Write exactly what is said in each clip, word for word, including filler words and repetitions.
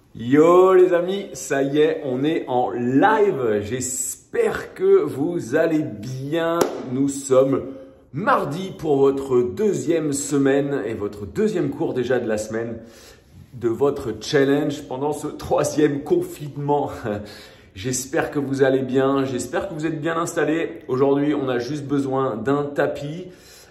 Yo les amis, ça y est, on est en live. J'espère que vous allez bien. Nous sommes mardi pour votre deuxième semaine et votre deuxième cours déjà de la semaine de votre challenge pendant ce troisième confinement. J'espère que vous allez bien, j'espère que vous êtes bien installés. Aujourd'hui, on a juste besoin d'un tapis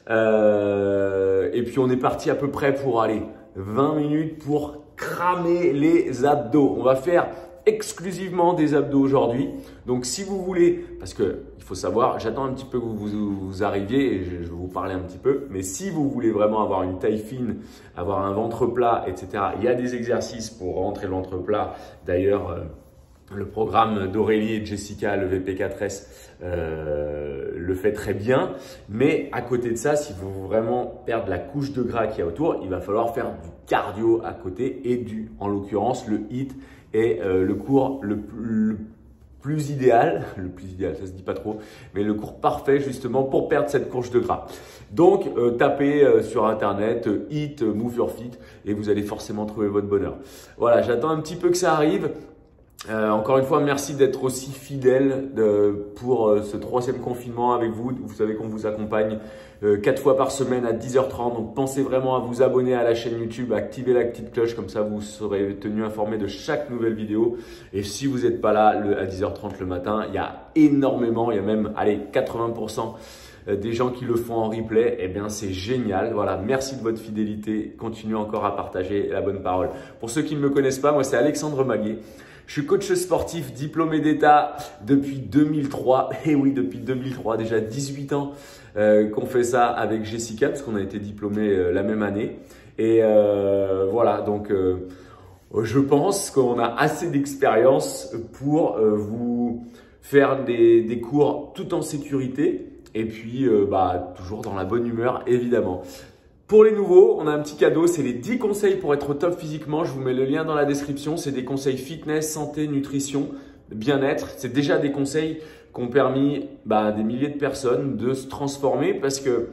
euh, et puis on est parti à peu près pour aller vingt minutes pour cramer les abdos. On va faire exclusivement des abdos aujourd'hui. Donc si vous voulez, parce que il faut savoir, j'attends un petit peu que vous, vous, vous arriviez et je, je vais vous parler un petit peu. Mais si vous voulez vraiment avoir une taille fine, avoir un ventre plat, et cetera, il y a des exercices pour rentrer le ventre plat. D'ailleurs, euh, le programme d'Aurélie et de Jessica, le V P quatre S, euh, le fait très bien. Mais à côté de ça, si vous voulez vraiment perdre la couche de gras qu'il y a autour, il va falloir faire du cardio à côté et du, en l'occurrence, le H I I T est euh, le cours le, le plus idéal, le plus idéal, ça se dit pas trop, mais le cours parfait justement pour perdre cette couche de gras. Donc, euh, tapez euh, sur internet euh, H I I T, Move Your Fit et vous allez forcément trouver votre bonheur. Voilà, j'attends un petit peu que ça arrive. Euh, encore une fois, merci d'être aussi fidèle de, pour euh, ce troisième confinement avec vous. Vous savez qu'on vous accompagne euh, quatre fois par semaine à dix heures trente. Donc, pensez vraiment à vous abonner à la chaîne YouTube, à activer la petite cloche. Comme ça, vous serez tenu informé de chaque nouvelle vidéo. Et si vous n'êtes pas là le, à dix heures trente le matin, il y a énormément, il y a même allez, quatre-vingts pour cent des gens qui le font en replay. Eh bien, c'est génial. Voilà, merci de votre fidélité. Continuez encore à partager la bonne parole. Pour ceux qui ne me connaissent pas, moi, c'est Alexandre Maguet. Je suis coach sportif diplômé d'État depuis deux mille trois. Et oui, depuis deux mille trois, déjà dix-huit ans euh, qu'on fait ça avec Jessica parce qu'on a été diplômés euh, la même année. Et euh, voilà, donc euh, je pense qu'on a assez d'expérience pour euh, vous faire des, des cours tout en sécurité et puis euh, bah, toujours dans la bonne humeur évidemment. Pour les nouveaux, on a un petit cadeau, c'est les dix conseils pour être au top physiquement. Je vous mets le lien dans la description. C'est des conseils fitness, santé, nutrition, bien-être. C'est déjà des conseils qui ont permis bah, à des milliers de personnes de se transformer parce que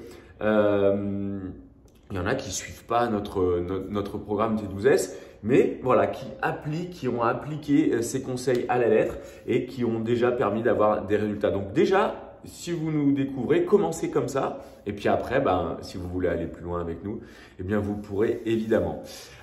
euh, il y en a qui ne suivent pas notre, notre, notre programme T douze S, mais voilà, qui appliquent, qui ont appliqué ces conseils à la lettre et qui ont déjà permis d'avoir des résultats. Donc déjà, si vous nous découvrez, commencez comme ça. Et puis après, ben, si vous voulez aller plus loin avec nous, eh bien, vous pourrez évidemment.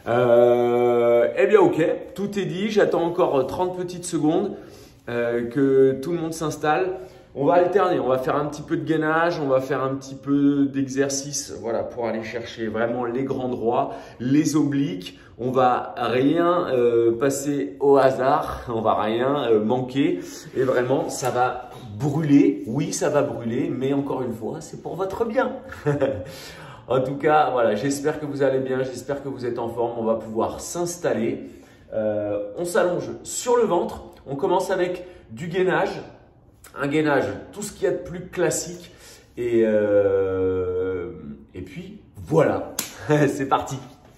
Euh, eh bien, ok, tout est dit. J'attends encore trente petites secondes euh, que tout le monde s'installe. On va alterner, on va faire un petit peu de gainage, on va faire un petit peu d'exercice voilà, pour aller chercher vraiment les grands droits, les obliques. On va rien euh, passer au hasard, on va rien euh, manquer et vraiment ça va brûler. Oui, ça va brûler, mais encore une fois, c'est pour votre bien. En tout cas, voilà, j'espère que vous allez bien, j'espère que vous êtes en forme. On va pouvoir s'installer. Euh, on s'allonge sur le ventre. On commence avec du gainage. Un gainage, tout ce qu'il y a de plus classique. Et, euh, et puis, voilà, c'est parti.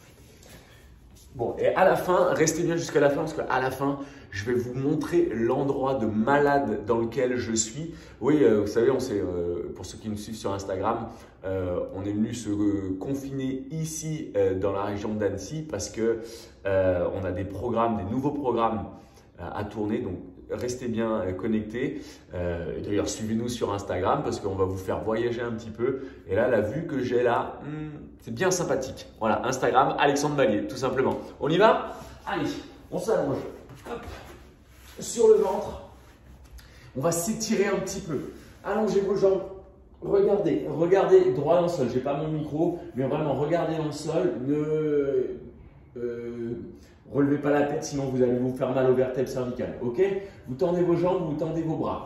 Bon, et à la fin, restez bien jusqu'à la fin parce qu'à la fin, je vais vous montrer l'endroit de malade dans lequel je suis. Oui, euh, vous savez, on sait, euh, pour ceux qui nous suivent sur Instagram, euh, on est venu se euh, confiner ici euh, dans la région d'Annecy parce que euh, on a des programmes, des nouveaux programmes euh, à tourner. Donc, restez bien euh, connectés. Euh, D'ailleurs, suivez-nous sur Instagram parce qu'on va vous faire voyager un petit peu. Et là, la vue que j'ai là, hmm, c'est bien sympathique. Voilà, Instagram, Alexandre Maguet, tout simplement. On y va? Allez, on s'allonge. Hop. Sur le ventre. On va s'étirer un petit peu. Allongez vos jambes. Regardez, regardez droit dans le sol. Je n'ai pas mon micro, mais vraiment, regardez dans le sol. Ne euh, relevez pas la tête, sinon vous allez vous faire mal aux vertèbres cervicales. Ok? Vous tendez vos jambes, vous tendez vos bras.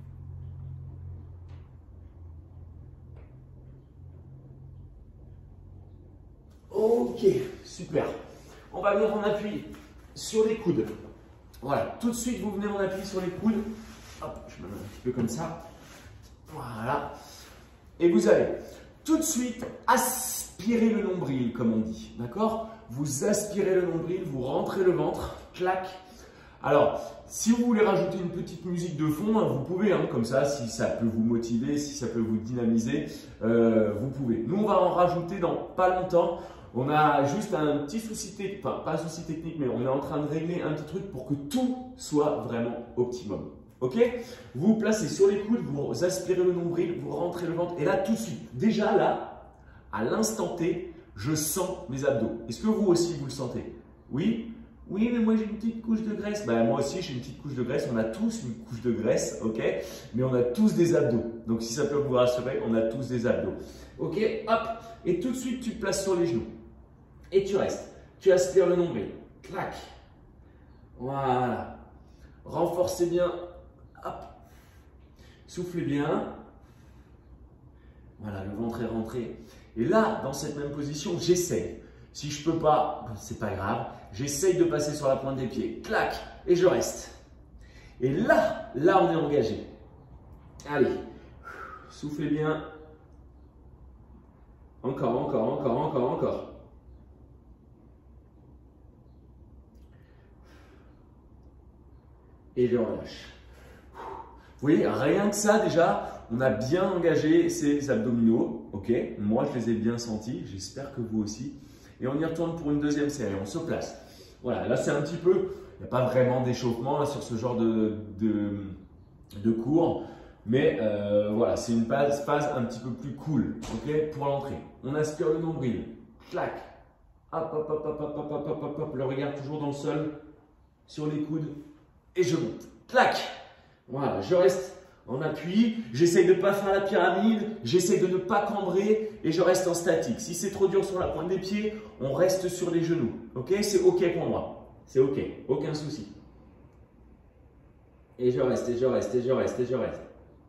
Ok, super. On va venir en appui sur les coudes. Voilà, tout de suite, vous venez en appui sur les coudes. Hop, je me mets un petit peu comme ça. Voilà. Et vous allez tout de suite aspirer le nombril, comme on dit. D'accord? Vous aspirez le nombril, vous rentrez le ventre. Clac. Alors, si vous voulez rajouter une petite musique de fond, hein, vous pouvez, hein, comme ça, si ça peut vous motiver, si ça peut vous dynamiser, euh, vous pouvez. Nous, on va en rajouter dans pas longtemps. On a juste un petit souci technique, enfin pas un souci technique, mais on est en train de régler un petit truc pour que tout soit vraiment optimum. Ok? Vous vous placez sur les coudes, vous aspirez le nombril, vous rentrez le ventre. Et là, tout de suite, déjà là, à l'instant T, je sens mes abdos. Est-ce que vous aussi, vous le sentez? Oui? Oui, mais moi j'ai une petite couche de graisse. Ben, moi aussi j'ai une petite couche de graisse. On a tous une couche de graisse, ok? Mais on a tous des abdos. Donc si ça peut vous rassurer, on a tous des abdos. Ok? Hop! Et tout de suite, tu te places sur les genoux. Et tu restes. Tu aspires le nombril. Clac. Voilà. Renforcez bien. Hop. Soufflez bien. Voilà, le ventre est rentré. Et là, dans cette même position, j'essaie. Si je ne peux pas, c'est pas grave. J'essaye de passer sur la pointe des pieds. Clac. Et je reste. Et là, là, on est engagé. Allez. Soufflez bien. Encore, encore, encore, encore, encore. Et je relâche. Vous voyez, rien que ça déjà, on a bien engagé ces abdominaux. Ok, moi je les ai bien sentis, j'espère que vous aussi. Et on y retourne pour une deuxième série, on se place. Voilà, là c'est un petit peu, il n'y a pas vraiment d'échauffement sur ce genre de, de, de cours. Mais euh, voilà, c'est une phase, phase un petit peu plus cool, ok, pour l'entrée. On aspire le nombril, clac, hop, hop, hop, hop, hop, hop, hop, hop, hop, le regard toujours dans le sol, sur les coudes, et je monte, clac. Voilà, je reste en appui, j'essaye de ne pas faire la pyramide, j'essaye de ne pas cambrer et je reste en statique. Si c'est trop dur sur la pointe des pieds, on reste sur les genoux, ok, c'est ok pour moi, c'est ok, aucun souci. Et je reste, et je reste, et je reste, et je reste.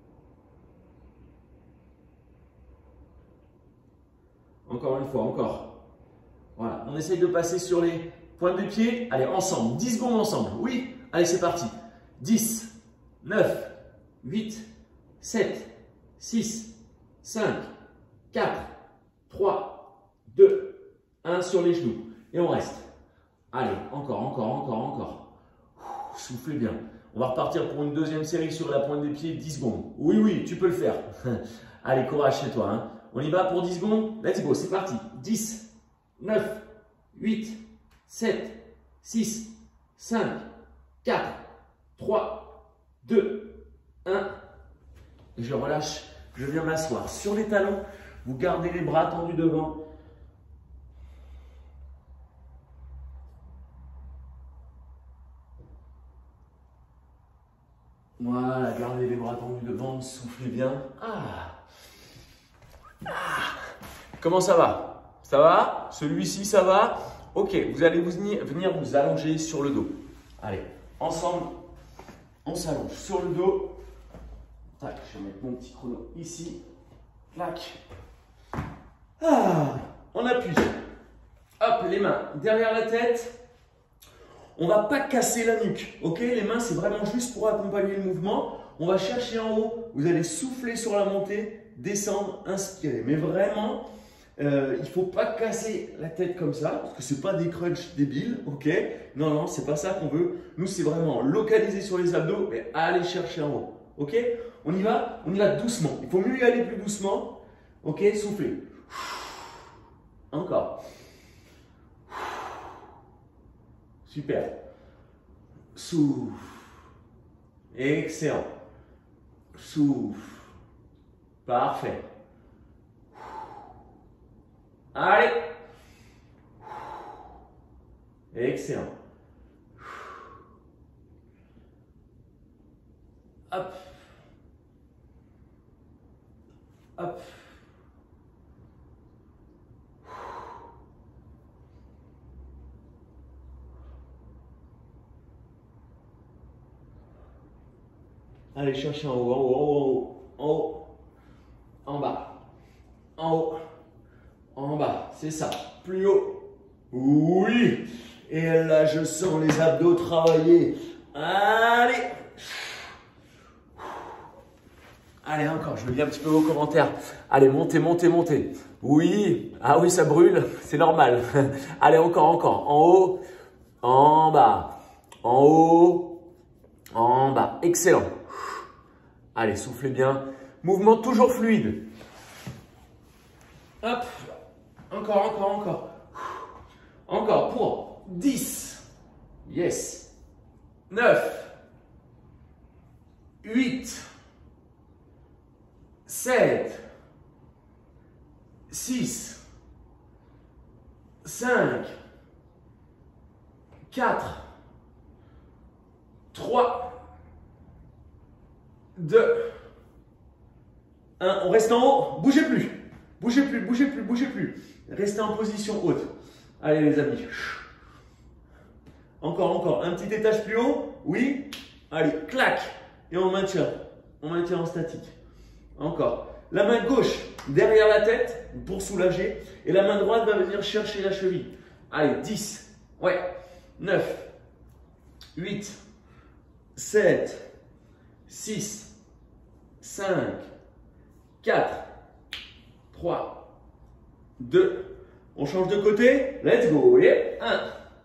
Encore une fois, encore. Voilà, on essaye de passer sur les pointes de pied. Allez, ensemble, dix secondes ensemble. Oui, allez, c'est parti. dix, neuf, huit, sept, six, cinq, quatre, trois, deux, un sur les genoux. Et on reste. Allez, encore, encore, encore, encore. Soufflez bien. On va repartir pour une deuxième série sur la pointe des pieds, dix secondes. Oui, oui, tu peux le faire. Allez, courage chez toi, hein. On y va pour dix secondes. Let's go, c'est parti. dix, neuf, huit, sept, six, cinq, quatre, trois, deux, un. Et je relâche. Je viens m'asseoir sur les talons. Vous gardez les bras tendus devant. Voilà, gardez les bras tendus devant. Soufflez bien. Ah. Ah. Comment ça va? Ça va? Celui-ci, ça va? Ok, vous allez vous venir, venir vous allonger sur le dos. Allez, ensemble, on s'allonge sur le dos. Tac, je vais mettre mon petit chrono ici. Clac. Ah, on appuie. Hop, les mains derrière la tête. On ne va pas casser la nuque. Ok, les mains, c'est vraiment juste pour accompagner le mouvement. On va chercher en haut. Vous allez souffler sur la montée. Descendre, inspirer. Mais vraiment, euh, il ne faut pas casser la tête comme ça, parce que ce n'est pas des crunchs débiles, ok? Non, non, ce n'est pas ça qu'on veut. Nous, c'est vraiment localiser sur les abdos et aller chercher en haut, ok? On y va? On y va doucement. Il faut mieux y aller plus doucement, ok? Soufflez. Encore. Super. Souffle. Excellent. Souffle. Parfait. Allez. Excellent. Hop. Hop. Allez, cherchez en haut, en haut, en haut, en haut. En bas, en haut, en bas, c'est ça, plus haut, oui, et là je sens les abdos travailler, allez, allez encore, je veux bien un petit peu vos commentaires, allez, montez, montez, montez, oui, ah oui ça brûle, c'est normal, allez encore, encore, en haut, en bas, en haut, en bas, excellent, allez, soufflez bien. Mouvement toujours fluide. Hop. Encore, encore, encore. Encore pour dix. Yes. neuf. huit. sept. six. cinq. quatre. trois. deux. un. On reste en haut. Bougez plus. Bougez plus, bougez plus, bougez plus. Restez en position haute. Allez les amis. Encore, encore. Un petit étage plus haut. Oui. Allez, clac. Et on maintient. On maintient en statique. Encore. La main gauche derrière la tête pour soulager. Et la main droite va venir chercher la cheville. Allez, dix. Ouais. neuf. huit. sept. six. cinq. quatre. trois. deux. On change de côté. Let's go. Et un.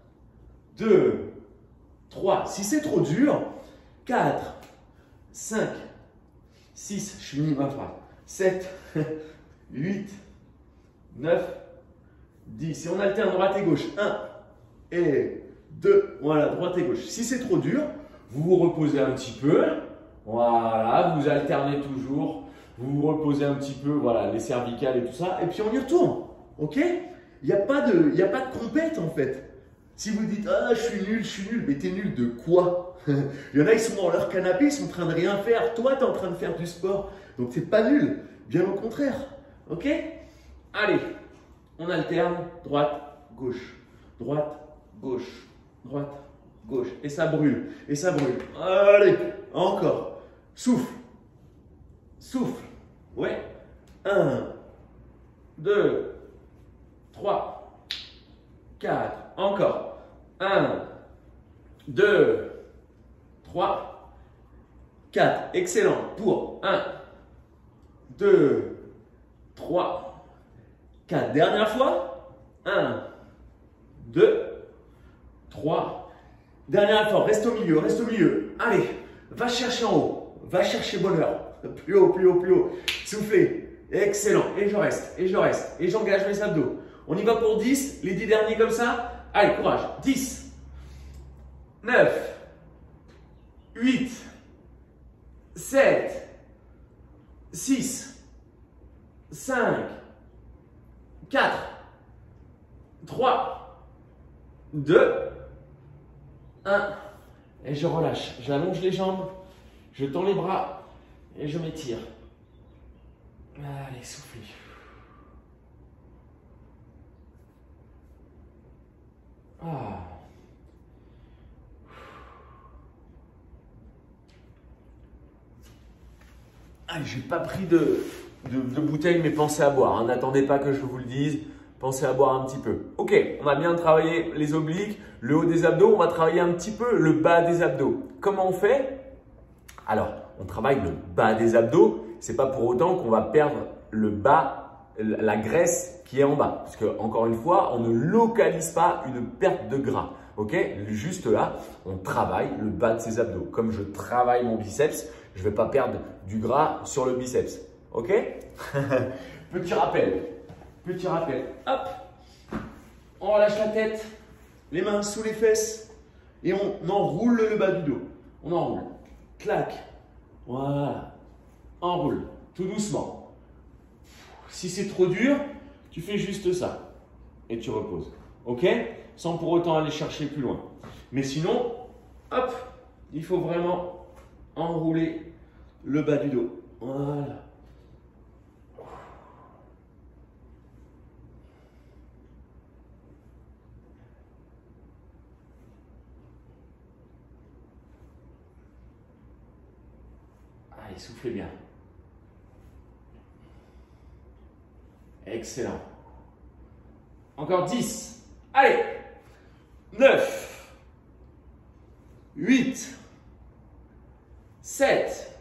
deux. trois. Si c'est trop dur. quatre. cinq. six. Je finis ma phrase. sept. huit. neuf. dix. Et on alterne droite et gauche. un. Et deux. Voilà, droite et gauche. Si c'est trop dur, vous vous reposez un petit peu. Voilà, vous alternez toujours. Vous vous reposez un petit peu, voilà, les cervicales et tout ça. Et puis on y retourne. Ok? Il n'y a pas de, il y a pas de compète en fait. Si vous dites, ah, je suis nul, je suis nul, mais t'es nul de quoi? Il y en a, ils sont dans leur canapé, ils sont en train de rien faire. Toi, tu es en train de faire du sport. Donc, t'es pas nul. Bien au contraire. Ok? Allez, on alterne droite, gauche, droite, gauche, droite, gauche. Et ça brûle, et ça brûle. Allez, encore. Souffle, souffle. Ouais. un, deux, trois, quatre. Encore. un, deux, trois, quatre. Excellent. Pour un, deux, trois, quatre. Dernière fois. un, deux, trois. Dernière fois. Reste au milieu. Reste au milieu. Allez. Va chercher en haut. Va chercher bonheur. Plus haut, plus haut, plus haut. Soufflez. Excellent. Et je reste. Et je reste. Et j'engage mes abdos. On y va pour dix. Les dix derniers comme ça. Allez, courage. dix. neuf. huit. sept. six. cinq. quatre. trois. deux. un. Et je relâche. J'allonge les jambes. Je tends les bras. Et je m'étire. Allez, soufflez. Ah. Ah, j'ai pas pris de, de, de bouteille, mais pensez à boire. Hein. N'attendez pas que je vous le dise. Pensez à boire un petit peu. Ok, on a bien travaillé les obliques, le haut des abdos. On va travailler un petit peu le bas des abdos. Comment on fait? Alors, on travaille le bas des abdos. C'est pas pour autant qu'on va perdre le bas, la graisse qui est en bas. Parce que, encore une fois, on ne localise pas une perte de gras. Ok? Juste là, on travaille le bas de ses abdos. Comme je travaille mon biceps, je ne vais pas perdre du gras sur le biceps. Ok? Petit rappel. Petit rappel. Hop. On relâche la tête. Les mains sous les fesses. Et on enroule le bas du dos. On enroule. Clac. Voilà. Enroule. Tout doucement. Si c'est trop dur, tu fais juste ça. Et tu reposes. Ok? Sans pour autant aller chercher plus loin. Mais sinon, hop, il faut vraiment enrouler le bas du dos. Voilà. Allez, soufflez bien. Excellent. Encore dix. Allez. neuf. huit. sept.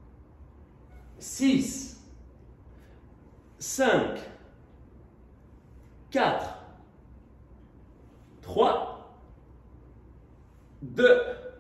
six. cinq. quatre. trois. deux.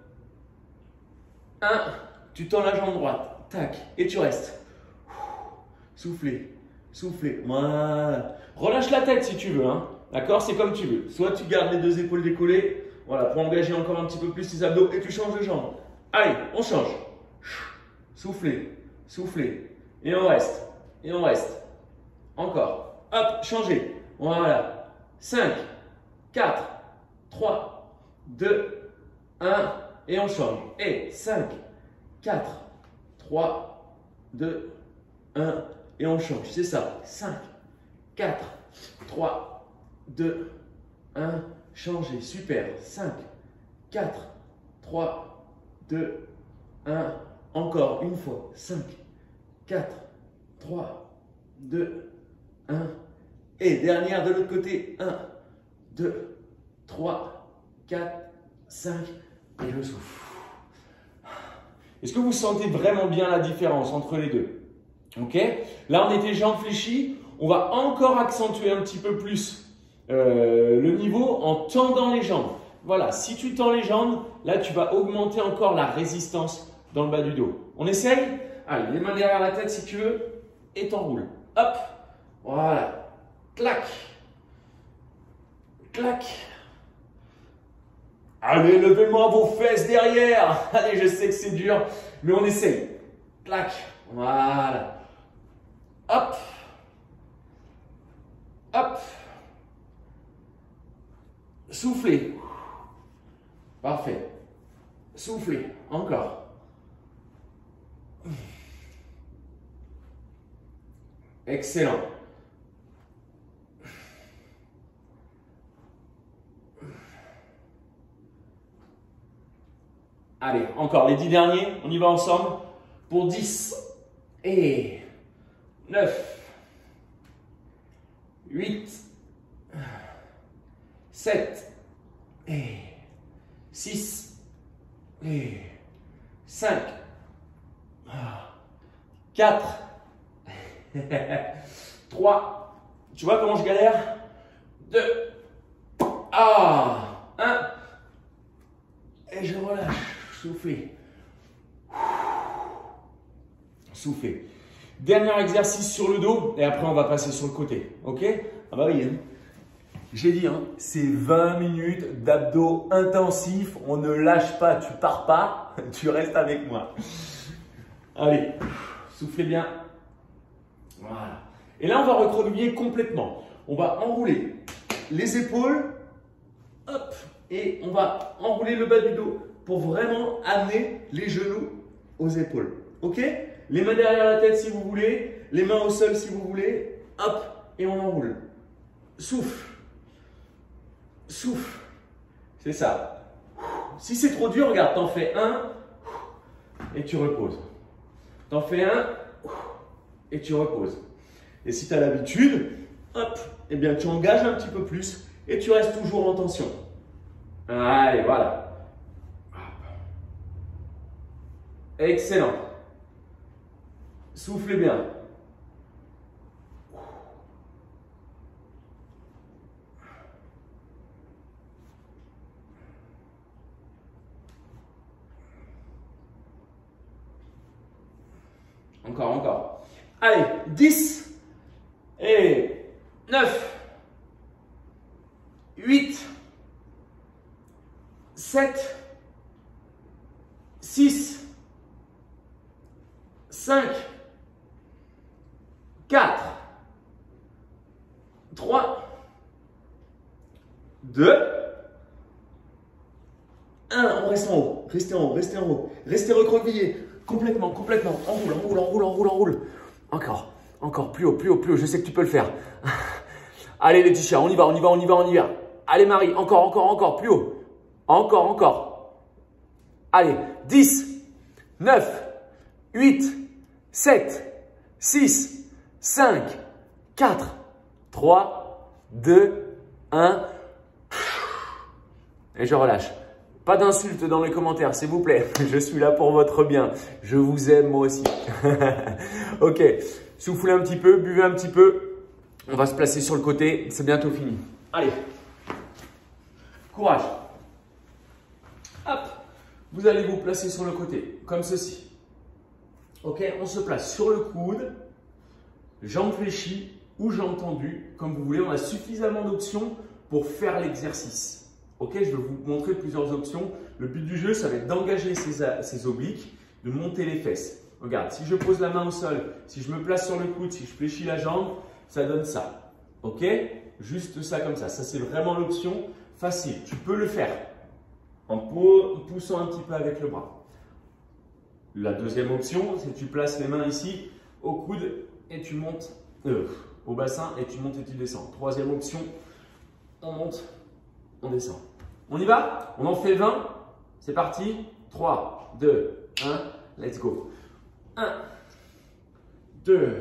un. Tu tends la jambe droite. Tac. Et tu restes. Soufflez. Soufflez. Voilà. Relâche la tête si tu veux. Hein. D'accord? C'est comme tu veux. Soit tu gardes les deux épaules décollées, voilà, pour engager encore un petit peu plus tes abdos et tu changes de jambe. Allez, on change. Soufflez, soufflez. Et on reste. Et on reste. Encore. Hop, changez. Voilà. cinq, quatre, trois, deux, un. Et on change. Et cinq, quatre, trois, deux, un. Et on change. C'est ça. cinq, quatre, trois, deux, un. Changez. Super. cinq, quatre, trois, deux, un. Encore une fois. cinq, quatre, trois, deux, un. Et dernière de l'autre côté. un, deux, trois, quatre, cinq. Et je souffle. Est-ce que vous sentez vraiment bien la différence entre les deux? Ok? Là, on était jambes fléchies. On va encore accentuer un petit peu plus euh, le niveau en tendant les jambes. Voilà, si tu tends les jambes, là, tu vas augmenter encore la résistance dans le bas du dos. On essaye? Allez, les mains derrière la tête si tu veux et t'enroules. Hop, voilà. Clac. Clac. Allez, levez-moi vos fesses derrière. Allez, je sais que c'est dur, mais on essaye. Clac. Voilà. Hop. Hop. Soufflez. Parfait. Soufflez. Encore. Excellent. Allez, encore les dix derniers, on y va ensemble pour dix et neuf, huit, sept et six et cinq, quatre, trois, tu vois comment je galère? deux, ah, un, et je relâche. Soufflez. Soufflez. Dernier exercice sur le dos et après on va passer sur le côté. Ok? Ah bah oui. Hein. J'ai dit, hein, c'est vingt minutes d'abdos intensifs. On ne lâche pas, tu pars pas, tu restes avec moi. Allez, soufflez bien. Voilà. Et là, on va recroqueviller complètement. On va enrouler les épaules. Hop. Et on va enrouler le bas du dos pour vraiment amener les genoux aux épaules. Ok? Les mains derrière la tête si vous voulez, les mains au sol si vous voulez. Hop, et on enroule. Souffle. Souffle. C'est ça. Si c'est trop dur, regarde, t'en fais un et tu reposes. T'en fais un et tu reposes. Et si tu as l'habitude, hop, eh bien tu engages un petit peu plus et tu restes toujours en tension. Allez, voilà. Excellent. Soufflez bien. Encore, encore. Allez, dix et neuf, huit, sept, six, cinq, quatre, trois, deux, un. On reste en haut. Restez en haut, restez en haut. Restez recroquevillés. Complètement, complètement. Enroule, enroule, enroule, enroule, enroule. Encore, encore, plus haut, plus haut, plus haut. Je sais que tu peux le faire. Allez Laetitia, on y va, on y va, on y va, on y va. Allez Marie, encore, encore, encore, plus haut. Encore, encore. Allez, dix, neuf, huit, sept, six, cinq, quatre, trois, deux, un. Et je relâche. Pas d'insultes dans les commentaires, s'il vous plaît. Je suis là pour votre bien. Je vous aime, moi aussi. Ok. Soufflez un petit peu, buvez un petit peu. On va se placer sur le côté. C'est bientôt fini. Allez. Courage. Hop. Vous allez vous placer sur le côté, comme ceci. Ok. On se place sur le coude, jambes fléchies ou jambes tendues, comme vous voulez. On a suffisamment d'options pour faire l'exercice. Ok, je vais vous montrer plusieurs options. Le but du jeu, ça va être d'engager ces, ces obliques, de monter les fesses. Regarde, si je pose la main au sol, si je me place sur le coude, si je fléchis la jambe, ça donne ça. Ok? Juste ça comme ça. Ça, c'est vraiment l'option facile. Tu peux le faire en poussant un petit peu avec le bras. La deuxième option, c'est que tu places les mains ici au coude et tu montes euh, au bassin et tu montes et tu descends. Troisième option, on monte, on descend. On y va? On en fait vingt. C'est parti. trois, deux, un, let's go. un, deux,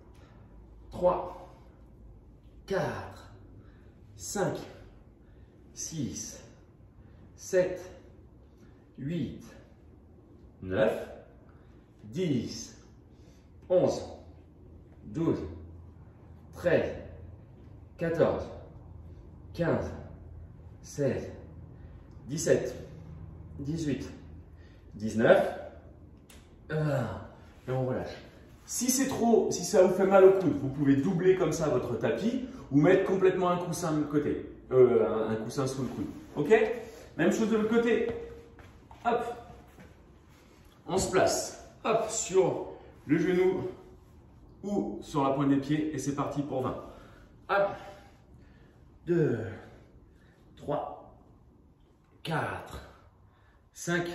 trois, quatre, cinq, six, sept, huit, neuf, dix, onze, douze, treize, quatorze, quinze, seize, dix-sept, dix-huit, dix-neuf, vingt. Et on relâche. Si c'est trop, si ça vous fait mal au coude, vous pouvez doubler comme ça votre tapis ou mettre complètement un coussin de côté, euh, un coussin sous le coude. Ok? Même chose de l'autre côté. Hop. On se place. Hop, sur le genou ou sur la pointe des pieds et c'est parti pour vingt. Hop. deux, trois, quatre, cinq,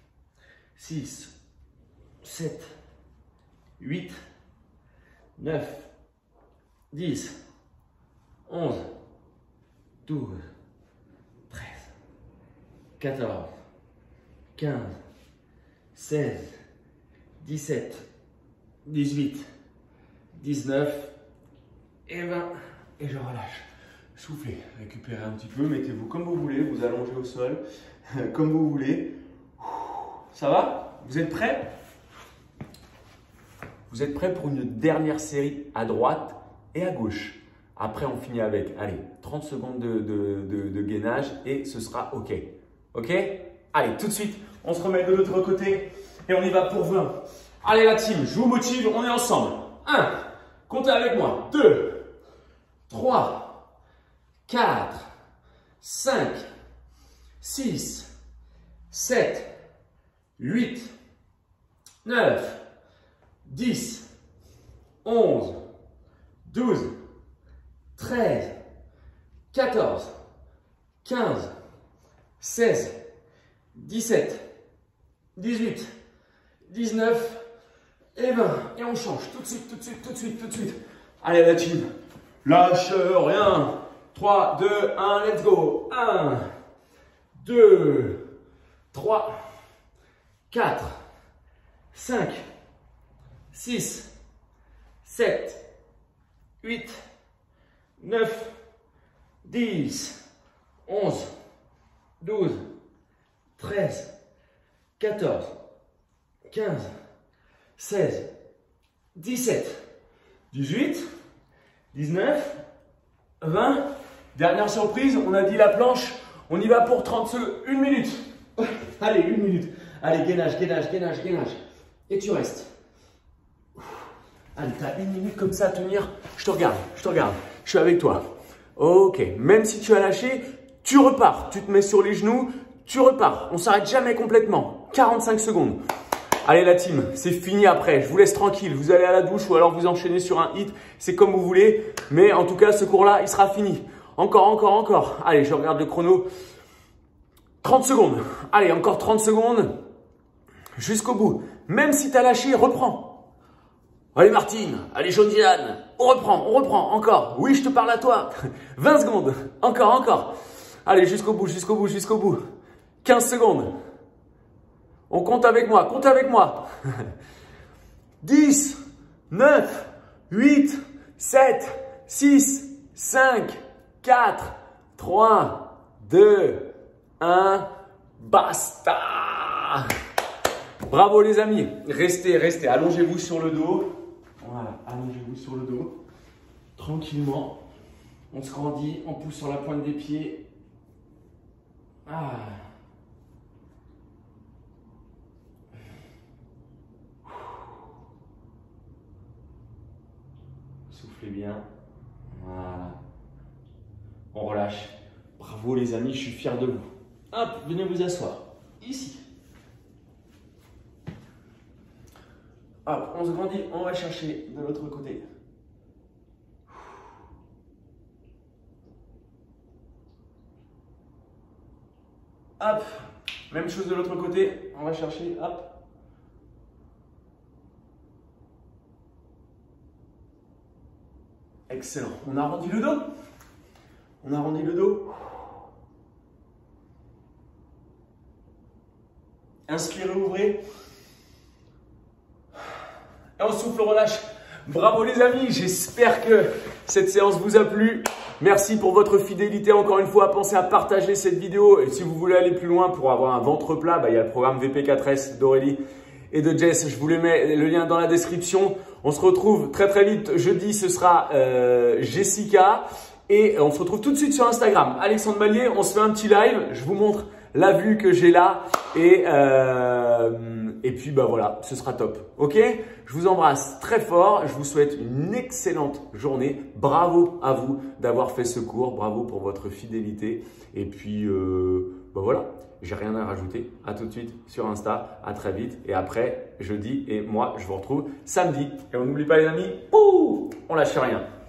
six, sept, huit, neuf, dix, onze, douze, treize, quatorze, quinze, seize, dix-sept, dix-huit, dix-neuf et vingt. Et je relâche. Soufflez, récupérez un petit peu, mettez-vous comme vous voulez, vous allongez au sol, comme vous voulez. Ça va? Vous êtes prêts? Vous êtes prêts pour une dernière série à droite et à gauche. Après, on finit avec, allez, trente secondes de, de, de, de gainage et ce sera OK. OK? Allez, tout de suite, on se remet de l'autre côté et on y va pour vingt. Allez la team, je vous motive, on est ensemble. un, comptez avec moi. deux, trois, quatre, cinq, six, sept, huit, neuf, dix, onze, douze, treize, quatorze, quinze, seize, dix-sept, dix-huit, dix-neuf et vingt. Et on change tout de suite, tout de suite, tout de suite, tout de suite. Allez la team, lâche rien. trois, deux, un, let's go. un, deux, trois, quatre, cinq, six, sept, huit, neuf, dix, onze, douze, treize, quatorze, quinze, seize, dix-sept, dix-huit, dix-neuf, vingt. Dernière surprise, on a dit la planche, on y va pour trente secondes, une minute. Allez, une minute. Allez, gainage, gainage, gainage, gainage. Et tu restes. Allez, tu as une minute comme ça à tenir. Je te regarde, je te regarde. Je suis avec toi. Ok, même si tu as lâché, tu repars. Tu te mets sur les genoux, tu repars. On ne s'arrête jamais complètement. quarante-cinq secondes. Allez la team, c'est fini après. Je vous laisse tranquille. Vous allez à la douche ou alors vous enchaînez sur un hit. C'est comme vous voulez. Mais en tout cas, ce cours-là, il sera fini. Encore, encore, encore. Allez, je regarde le chrono. trente secondes. Allez, encore trente secondes. Jusqu'au bout. Même si tu as lâché, reprends. Allez Martine, allez Josiane, on reprend, on reprend, encore. Oui, je te parle à toi. vingt secondes. Encore, encore. Allez, jusqu'au bout, jusqu'au bout, jusqu'au bout. quinze secondes. On compte avec moi, compte avec moi. dix, neuf, huit, sept, six, cinq, quatre, trois, deux, un, basta. Bravo les amis. Restez, restez, allongez-vous sur le dos. Voilà, allongez-vous sur le dos. Tranquillement. On se grandit, on pousse sur la pointe des pieds. Ah. Soufflez bien. Voilà. On relâche. Bravo les amis, je suis fier de vous. Hop, venez vous asseoir. Ici. Hop, on se grandit, on va chercher de l'autre côté. Hop, même chose de l'autre côté, on va chercher, hop. Excellent, on a arrondi le dos. On a arrondi le dos. Inspirez, ouvrez. Et on souffle, on relâche. Bravo les amis, j'espère que cette séance vous a plu. Merci pour votre fidélité encore une fois. Pensez à partager cette vidéo. Et si vous voulez aller plus loin pour avoir un ventre plat, bah, il y a le programme V P quatre S d'Aurélie et de Jess. Je vous les mets le lien dans la description. On se retrouve très très vite. Jeudi, ce sera euh, Jessica. Et on se retrouve tout de suite sur Instagram. Alexandre Mallier, on se fait un petit live. Je vous montre la vue que j'ai là. Et, euh, et puis bah voilà, ce sera top. Ok? Je vous embrasse très fort. Je vous souhaite une excellente journée. Bravo à vous d'avoir fait ce cours. Bravo pour votre fidélité. Et puis euh, bah voilà, j'ai rien à rajouter. À tout de suite sur Insta. À très vite. Et après, jeudi et moi, je vous retrouve samedi. Et on n'oublie pas les amis, pouh, on lâche rien.